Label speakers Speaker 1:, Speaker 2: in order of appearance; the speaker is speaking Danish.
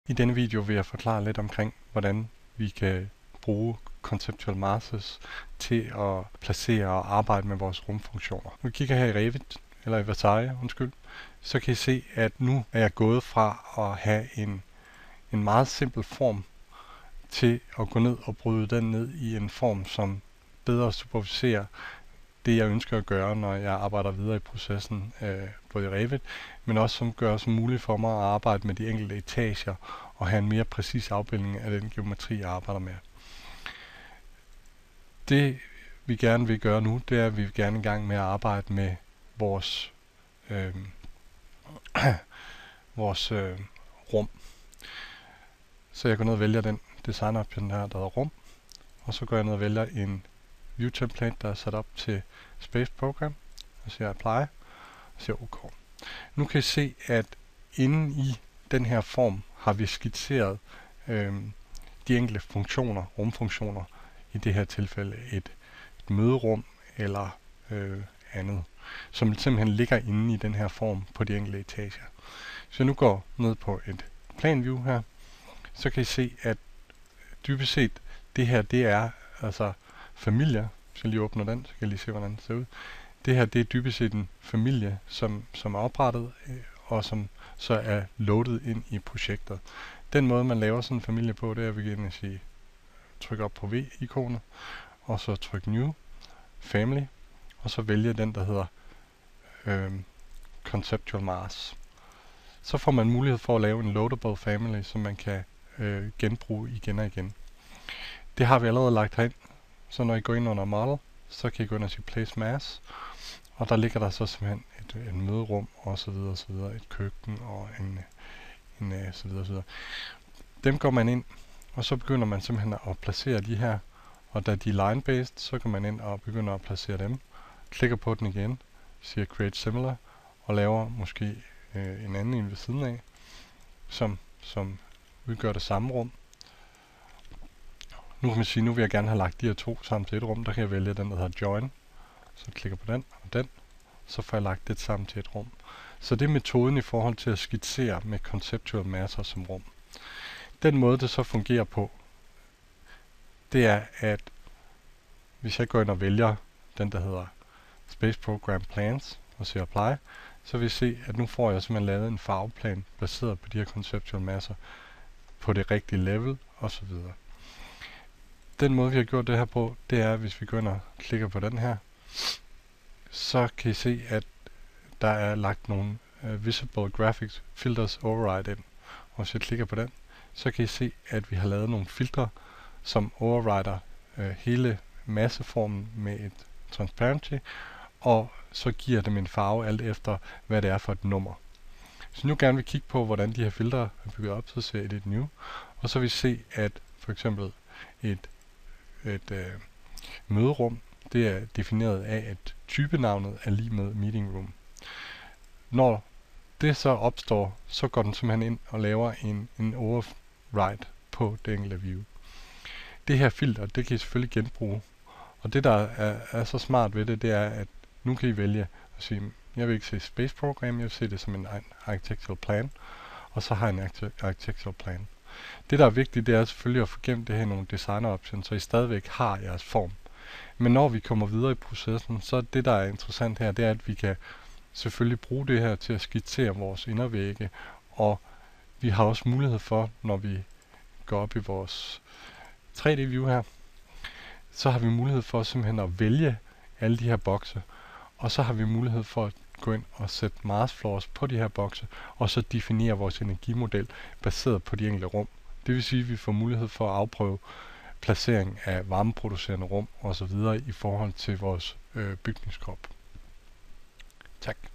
Speaker 1: I denne video vil jeg forklare lidt omkring, hvordan vi kan bruge Conceptual Masters til at placere og arbejde med vores rumfunktioner. Nu kigger her i Revit, eller i Versailles, så kan I se, at nu er jeg gået fra at have en meget simpel form til at gå ned og bryde den ned i en form, som bedre superviserer det, jeg ønsker at gøre, når jeg arbejder videre i processen, både i Revit, men også som gør det muligt for mig at arbejde med de enkelte etager og have en mere præcis afbildning af den geometri, jeg arbejder med. Det, vi gerne vil gøre nu, det er, at vi vil gerne i gang med at arbejde med vores rum. Så jeg går ned og vælger den design option her, der hedder rum, og så går jeg ned og vælger en view template, der er sat op til Space Program, og siger apply, og siger OK. Nu kan I se, at inde i den her form har vi skitseret de enkelte funktioner, rumfunktioner, i det her tilfælde et møderum eller andet, som simpelthen ligger inde i den her form på de enkelte etager. Så jeg nu går ned på et plan view her, så kan I se, at dybest set det her, det er altså familier. Hvis jeg lige åbner den, så kan jeg lige se, hvordan det ser ud. Det her, det er dybest set en familie, som er oprettet, og som så er loadet ind i projektet. Den måde, man laver sådan en familie på, det er at begynde at sige, tryk op på V-ikonet, og så tryk New, Family, og så vælge den, der hedder Conceptual Mars. Så får man mulighed for at lave en loadable family, som man kan genbruge igen og igen. Det har vi allerede lagt herind, så når I går ind under Model, så kan I gå ind og sige Place Mass, og der ligger der så simpelthen et møderum, og så videre, og så videre, et køkken, og så videre, så videre. Dem går man ind, og så begynder man simpelthen at placere de her, og da de er line-based, så går man ind og begynder at placere dem. Klikker på den igen, siger Create Similar, og laver måske en anden en ved siden af, som udgør det samme rum. Nu kan man sige, nu vil jeg gerne have lagt de her to sammen til et rum. Der kan jeg vælge den, der hedder Join. Så klikker på den og den. Så får jeg lagt det sammen til et rum. Så det er metoden i forhold til at skitsere med Conceptual Masters som rum. Den måde, det så fungerer på, det er, at hvis jeg går ind og vælger den, der hedder Space Program Plans, og siger Apply, så vil I se, at nu får jeg simpelthen lavet en farveplan, baseret på de her Conceptual Masters, på det rigtige level, osv. Den måde, vi har gjort det her på, det er, hvis vi går ind og klikker på den her, så kan I se, at der er lagt nogle Visible Graphics Filters Override ind. Og hvis jeg klikker på den, så kan I se, at vi har lavet nogle filtre, som overrider hele masseformen med et Transparency, og så giver dem en farve alt efter, hvad det er for et nummer. Så nu gerne vil kigge på, hvordan de her filtre er bygget op, så ser jeg Edit New, og så vil I se, at for eksempel et møderum, det er defineret af, at typenavnet er lige med Meeting Room. Når det så opstår, så går den simpelthen ind og laver en override på det enkelte view. Det her filter, det kan I selvfølgelig genbruge. Og det, der er så smart ved det, det er, at nu kan I vælge at sige, jeg vil ikke se Space Program, jeg vil se det som en Architectural Plan, og så har jeg en Architectural Plan. Det, der er vigtigt, det er selvfølgelig at få gemt det her i nogle designer options, så I stadigvæk har jeres form. Men når vi kommer videre i processen, så det, der er interessant her, det er, at vi kan selvfølgelig bruge det her til at skitsere vores indervægge, og vi har også mulighed for, når vi går op i vores 3D-view her, så har vi mulighed for simpelthen at vælge alle de her bokse, og så har vi mulighed for at gå ind og sætte Mars Floors på de her bokse, og så definere vores energimodel baseret på de enkelte rum. Det vil sige, at vi får mulighed for at afprøve placering af varmeproducerende rum osv. i forhold til vores bygningskrop. Tak.